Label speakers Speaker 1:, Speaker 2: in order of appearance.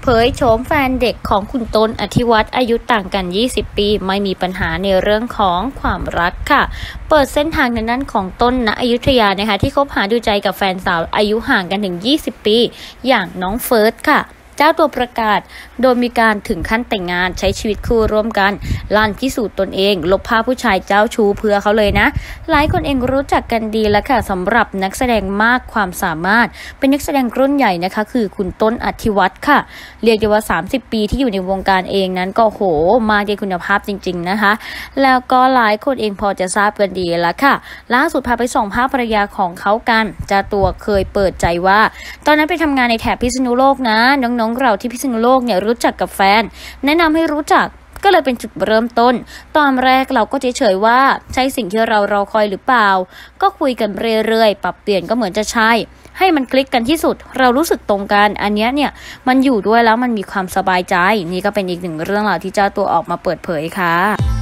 Speaker 1: เผยโฉมแฟนเด็กของคุณต้นอธิวัฒน์อายุต่างกัน 20 ปีไม่มีปัญหาในเรื่องของความรักค่ะเปิดเส้นทางในด้านของต้นณอยุธยานะคะที่คบหาดูใจกับแฟนสาวอายุห่างกันถึง 20 ปีอย่างน้องเฟิร์สค่ะเจ้าตัวประกาศโดยมีการถึงขั้นแต่งงานใช้ชีวิตคู่ร่วมกันลั่นพิสูจน์ตนเองลบภาพผู้ชายเจ้าชู้เพื่อเขาเลยนะหลายคนเองรู้จักกันดีแล้วค่ะสำหรับนักแสดงมากความสามารถเป็นนักแสดงรุ่นใหญ่นะคะคือคุณต้นอธิวัฒน์ค่ะเรียกได้ว่า30 ปีที่อยู่ในวงการเองนั้นก็โหมาในคุณภาพจริงๆนะคะแล้วก็หลายคนเองพอจะทราบกันดีแล้วค่ะล่าสุดพาไปส่องภาพภรรยาของเขากันเจ้าตัวเคยเปิดใจว่าตอนนั้นไปทำงานในแถบพิษณุโลกนะน้องๆเราที่พิษณุโลกเนี่ยรู้จักกับแฟนแนะนำให้รู้จักก็เลยเป็นจุดเริ่มต้นตอนแรกเราก็เฉยๆว่าใช่สิ่งที่เรารอคอยหรือเปล่าก็คุยกันเรื่อยๆปรับเปลี่ยนก็เหมือนจะใช่ให้มันคลิกกันที่สุดเรารู้สึกตรงกันอันนี้เนี่ยมันอยู่ด้วยแล้วมันมีความสบายใจนี่ก็เป็นอีกหนึ่งเรื่องราวที่เจ้าตัวออกมาเปิดเผยค่ะ